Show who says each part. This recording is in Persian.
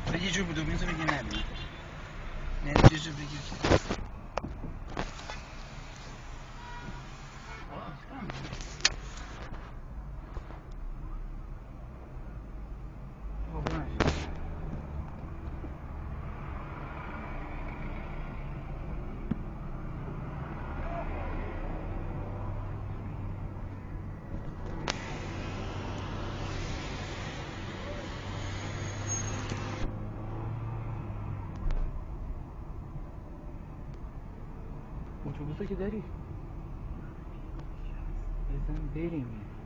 Speaker 1: یه جور بود دومیتو بگی نبینی نه یه جور بگیر که اتوبوسه که داری بزن بریم